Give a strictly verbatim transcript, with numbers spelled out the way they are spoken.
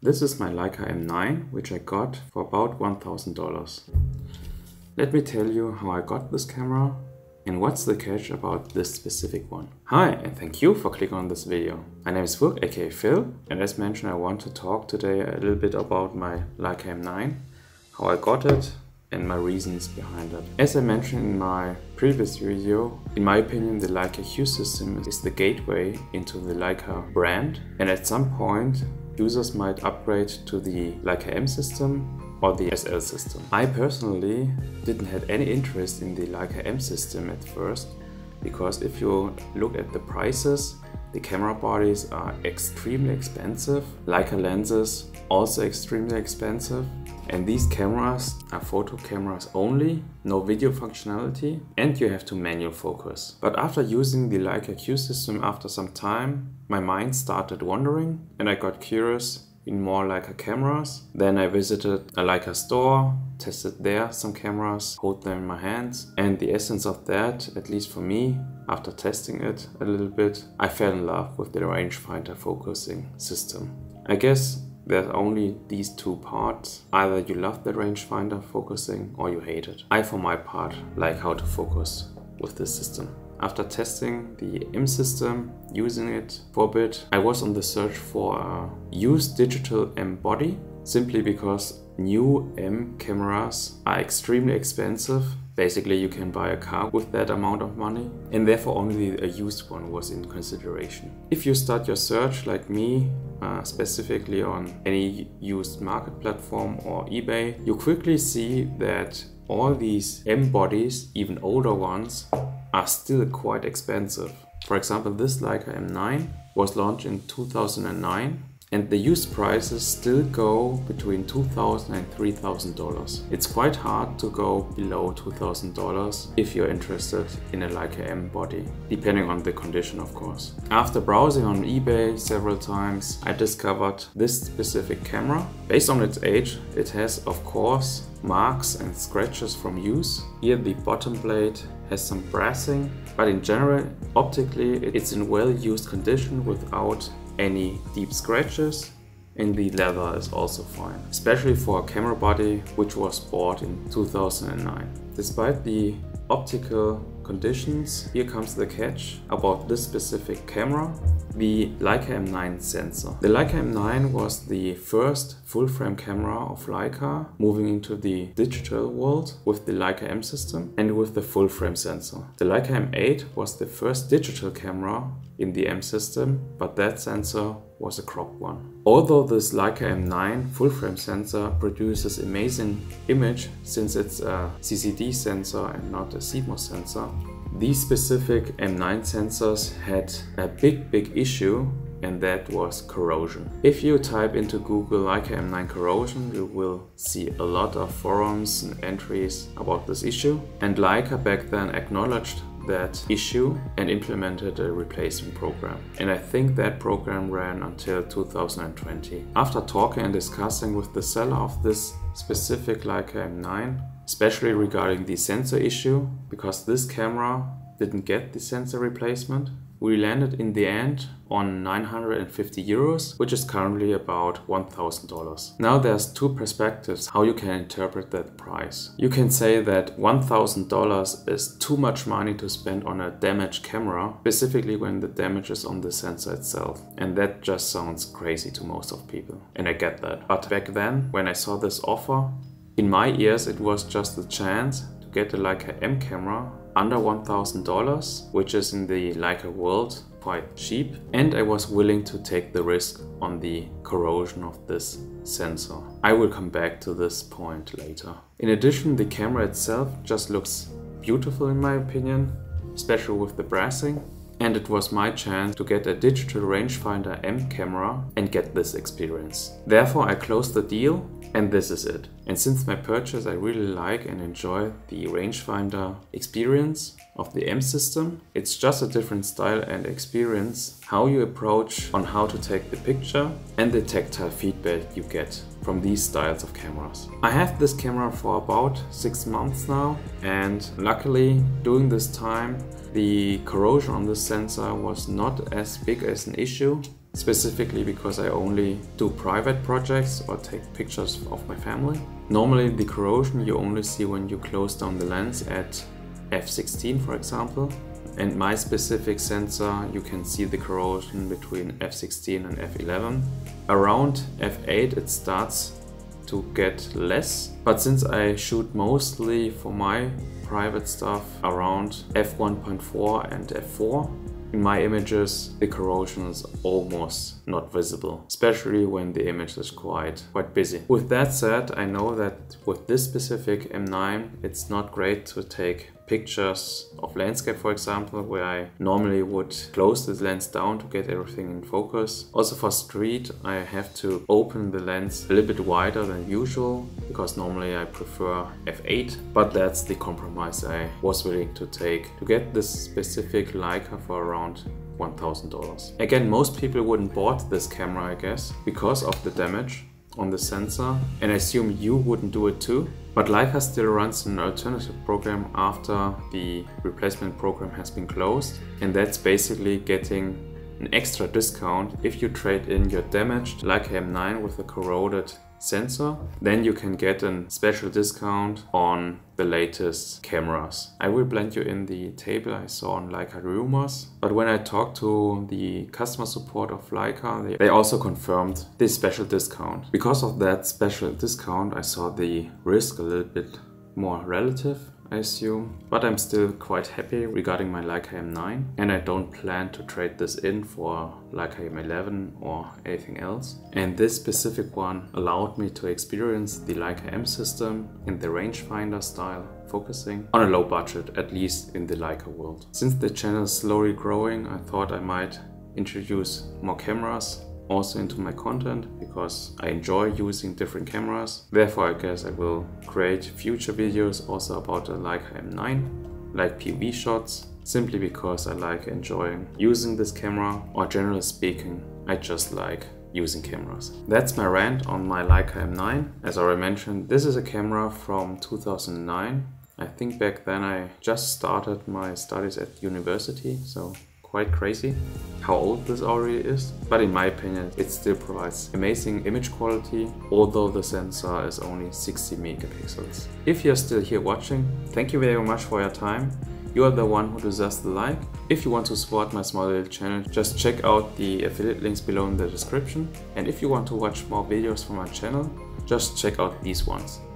This is my Leica M nine, which I got for about one thousand dollars. Let me tell you how I got this camera and what's the catch about this specific one. Hi, and thank you for clicking on this video. My name is Vuk, aka Phil, and as mentioned, I want to talk today a little bit about my Leica M nine, how I got it, and my reasons behind it. As I mentioned in my previous video, in my opinion, the Leica Q system is the gateway into the Leica brand, and at some point, users might upgrade to the Leica M system or the S L system. I personally didn't have any interest in the Leica M system at first, because if you look at the prices, the camera bodies are extremely expensive, Leica lenses also extremely expensive, and these cameras are photo cameras only, no video functionality, and you have to manual focus. But after using the Leica Q system after some time, my mind started wandering and I got curious in more Leica cameras. Then I visited a Leica store, tested there some cameras, hold them in my hands, and the essence of that, at least for me, after testing it a little bit, I fell in love with the rangefinder focusing system. I guess there's only these two parts. Either you love the rangefinder focusing or you hate it. I, for my part, like how to focus with this system. After testing the M system, using it for a bit, I was on the search for a used digital M body, simply because new M cameras are extremely expensive. Basically, you can buy a car with that amount of money, and therefore only a used one was in consideration. If you start your search like me, uh, specifically on any used market platform or eBay, you quickly see that all these M bodies, even older ones, are still quite expensive. For example, this Leica M nine was launched in two thousand nine, and the used prices still go between two thousand and three thousand dollars. It's quite hard to go below two thousand dollars if you're interested in a Leica M body, depending on the condition, of course. After browsing on eBay several times, I discovered this specific camera. Based on its age, it has, of course, marks and scratches from use. Here the bottom blade has some brassing, but in general, optically, it's in well-used condition without any deep scratches, and the leather is also fine, especially for a camera body which was bought in two thousand nine. Despite the optical conditions, here comes the catch about this specific camera, the Leica M nine sensor. The Leica M nine was the first full-frame camera of Leica moving into the digital world with the Leica M system and with the full-frame sensor. The Leica M eight was the first digital camera in the M system, but that sensor was a cropped one. Although this Leica M nine full-frame sensor produces amazing image since it's a C C D sensor and not a C M O S sensor, these specific M nine sensors had a big, big issue, and that was corrosion. If you type into Google Leica M nine corrosion, you will see a lot of forums and entries about this issue. And Leica back then acknowledged that issue and implemented a replacement program. And I think that program ran until two thousand twenty. After talking and discussing with the seller of this specific Leica M nine, especially regarding the sensor issue, because this camera didn't get the sensor replacement, we landed in the end on nine hundred fifty euros, which is currently about one thousand dollars. Now there's two perspectives how you can interpret that price. You can say that one thousand dollars is too much money to spend on a damaged camera, specifically when the damage is on the sensor itself. And that just sounds crazy to most of people. And I get that. But back then, when I saw this offer, in my ears it was just a chance to get a Leica M camera under one thousand dollars, which is in the Leica world quite cheap, and I was willing to take the risk on the corrosion of this sensor. I will come back to this point later. In addition, the camera itself just looks beautiful in my opinion, especially with the brassing, and it was my chance to get a digital rangefinder M camera and get this experience. Therefore, I closed the deal, and this is it. And since my purchase, I really like and enjoy the rangefinder experience of the M system. It's just a different style and experience, how you approach on how to take the picture and the tactile feedback you get from these styles of cameras. I have this camera for about six months now, and luckily during this time the corrosion on the sensor was not as big as an issue. specifically because I only do private projects or take pictures of my family. Normally the corrosion you only see when you close down the lens at f sixteen, for example. And my specific sensor, you can see the corrosion between f sixteen and f eleven. Around f eight it starts to get less, but since I shoot mostly for my private stuff around f one point four and f four, in my images the corrosion is almost not visible, especially when the image is quite quite busy. With that said, I know that with this specific M nine it's not great to take pictures of landscape, for example, where I normally would close the lens down to get everything in focus. Also for street I have to open the lens a little bit wider than usual, because normally I prefer f eight, but that's the compromise I was willing to take to get this specific Leica for around one thousand dollars. Again, most people wouldn't bought this camera, I guess, because of the damage on the sensor, and I assume you wouldn't do it too. But Leica still runs an alternative program after the replacement program has been closed, and that's basically getting an extra discount if you trade in your damaged Leica M nine with a corroded sensor. Then you can get a special discount on the latest cameras. I will blend you in the table I saw on Leica Rumors, but when I talked to the customer support of Leica, they, they also confirmed this special discount. Because of that special discount, I saw the risk a little bit more relative, I assume, but I'm still quite happy regarding my Leica M nine, and I don't plan to trade this in for Leica M eleven or anything else. And this specific one allowed me to experience the Leica M system in the rangefinder style focusing on a low budget, at least in the Leica world. Since the channel is slowly growing, I thought I might introduce more cameras also into my content, because I enjoy using different cameras. Therefore, I guess I will create future videos also about the Leica M nine, like P O V shots, simply because I like enjoying using this camera, or generally speaking, I just like using cameras. That's my rant on my Leica M nine. As I already mentioned, this is a camera from two thousand nine. I think back then I just started my studies at university, so quite crazy how old this already is, but in my opinion it still provides amazing image quality, although the sensor is only sixty megapixels. If you're still here watching, thank you very much for your time. You are the one who deserves the like. If you want to support my small little channel, just check out the affiliate links below in the description, and if you want to watch more videos from my channel, just check out these ones.